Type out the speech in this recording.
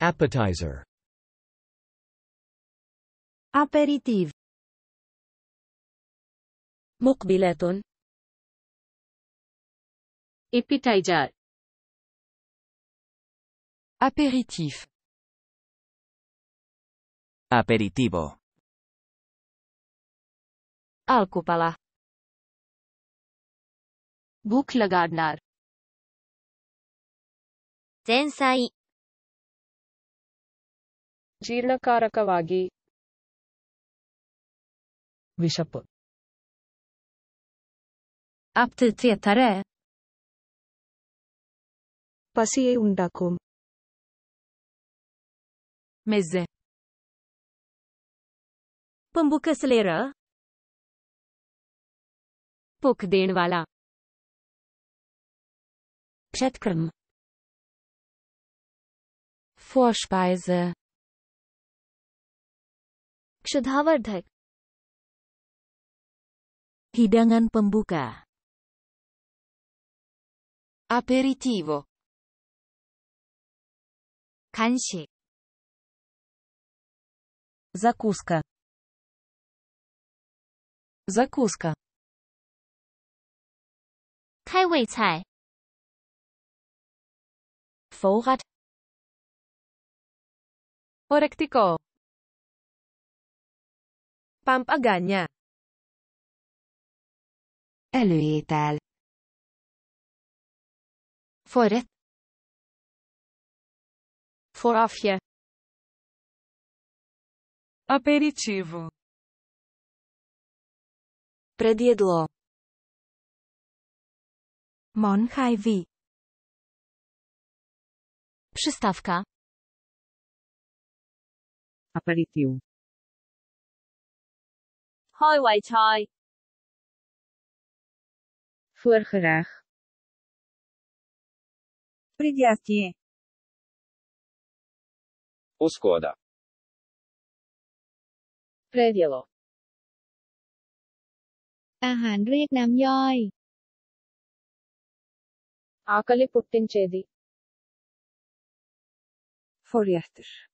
Appetizer. aperitiv مقبلة. Appetizer. apéritif Aperitivo. alkupala. Buk lagarnar. 前菜 ಜೀರ್ಣಕಾರಕವಾಗಿ ವಿಷಪು aptitetare ಪಸಿಯೇ ಉಂಟಾക്കും meze pembuka selera ਭੁੱਖ ਦੇਣ ਵਾਲਾ předkrm Vorspeise क्षुधावर्धक hidangan pembuka aperitivo 간식 закуска закуска 开胃菜 voorraad Orектiko. Pampaganya. előétel forret Voorafje. Aperitivo. predjedlo món khai vị przystawka Aperitiv. 開胃菜 Voorgerecht. Придятие. Услуга. Предjelо. อาหารเรียกน้ำย่อย ఆకలి పుట్టించేది. Voorrechter.